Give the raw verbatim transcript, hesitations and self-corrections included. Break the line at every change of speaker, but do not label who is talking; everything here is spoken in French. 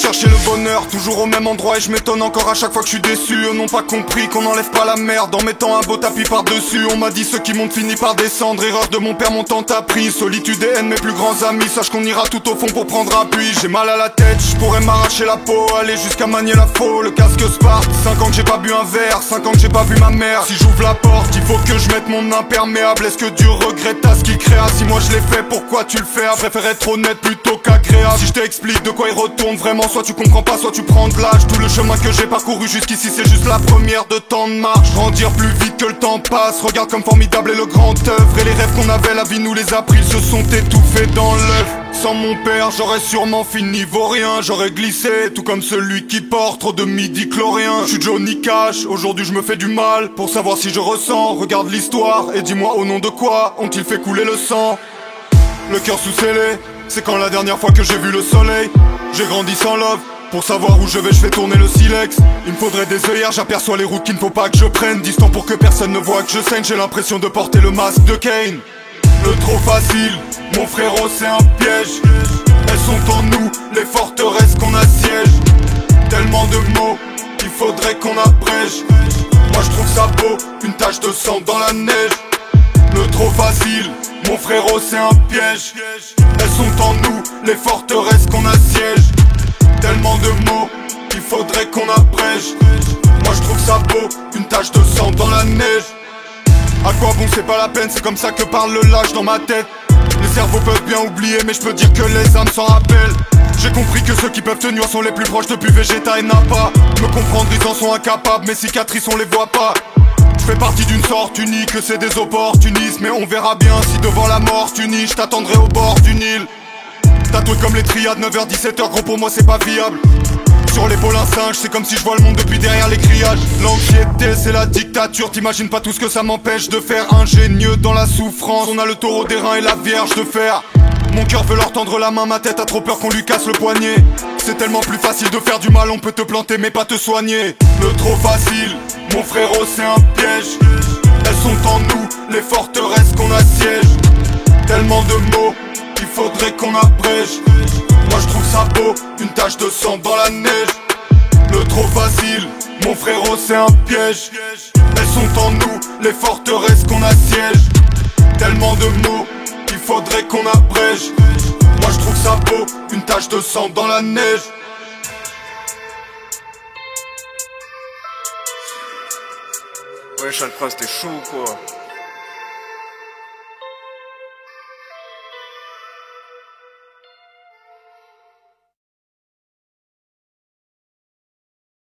chercher le bonheur, toujours au même endroit et je m'étonne encore à chaque fois que je suis déçu. Eux n'ont pas compris qu'on n'enlève pas la merde en mettant un beau tapis par-dessus. On m'a dit ceux qui montent finissent par descendre, erreur de mon père mon temps t'a pris. Solitude et haine mes plus grands amis, sache qu'on ira tout au fond pour prendre appui. J'ai mal à la tête, je pourrais m'arracher la peau, aller jusqu'à manier la faux, le casque Sparte. Cinq ans que j'ai pas bu un verre, cinq ans que j'ai pas vu ma mère. Si j'ouvre la porte, il faut que je mette mon imperméable. Est-ce que Dieu regrette à ce qu'il créa? Si moi je l'ai fait, pourquoi tu le fais? Je préfère être honnête plutôt qu'agréable. Si je t'explique de quoi il retourne vraiment, soit tu comprends pas, soit tu prends de l'âge. Tout le chemin que j'ai parcouru jusqu'ici, c'est juste la première de temps de marche. Grandir plus vite que le temps passe, regarde comme formidable est le grand œuvre. Et les rêves qu'on avait, la vie nous les a pris, ils se sont étouffés dans l'œuf. Sans mon père, j'aurais sûrement fini vaurien. J'aurais glissé, tout comme celui qui porte trop de midi-chlorien. Je suis Johnny Cash, aujourd'hui je me fais du mal pour savoir si je ressens. Regarde l'histoire et dis-moi au nom de quoi ont-ils fait couler le sang. Le cœur sous scellé, c'est quand la dernière fois que j'ai vu le soleil. J'ai grandi sans love, pour savoir où je vais je fais tourner le silex. Il me faudrait des œillères, j'aperçois les routes qu'il ne faut pas que je prenne. Distant pour que personne ne voit que je saigne, j'ai l'impression de porter le masque de Kane. Le trop facile, mon frérot c'est un piège. Elles sont en nous, les forteresses qu'on assiège. Tellement de mots, il faudrait qu'on abrège. Moi je trouve ça beau, une tache de sang dans la neige. Le trop facile, mon frérot c'est un piège. Elles sont en nous, les forteresses qu'on assiège. Tellement de mots, il faudrait qu'on abrège. Moi je trouve ça beau, une tache de sang dans la neige. À quoi bon c'est pas la peine, c'est comme ça que parle le lâche dans ma tête. Les cerveaux peuvent bien oublier mais je peux dire que les âmes s'en rappellent. J'ai compris que ceux qui peuvent te nuire sont les plus proches depuis Vegeta et Nappa. Me comprendre ils en sont incapables, mes cicatrices on les voit pas. Je fais partie d'une sorte unique, c'est des opportunistes. Mais on verra bien si devant la mort tu nies, je t'attendrai au bord du Nil. Tatoué comme les triades, neuf heures dix-sept heures, gros pour moi c'est pas viable. Sur l'épaule un singe, c'est comme si je vois le monde depuis derrière les grillages. L'anxiété c'est la dictature, t'imagines pas tout ce que ça m'empêche de faire. Ingénieux dans la souffrance, on a le taureau d'airain et la vierge de fer. Mon cœur veut leur tendre la main, ma tête a trop peur qu'on lui casse le poignet. C'est tellement plus facile de faire du mal, on peut te planter mais pas te soigner. Le trop facile, mon frérot c'est un piège. Elles sont en nous, les forteresses qu'on assiège. Tellement de mots, il faudrait qu'on abrège. Moi je trouve ça beau, une tache de sang dans la neige. Le trop facile, mon frérot c'est un piège. Elles sont en nous, les forteresses qu'on assiège. Tellement de mots, il faudrait qu'on abrège. Moi je trouve ça beau, une tache de sang dans la neige.
Ouais, Charles Prince, t'es chaud quoi.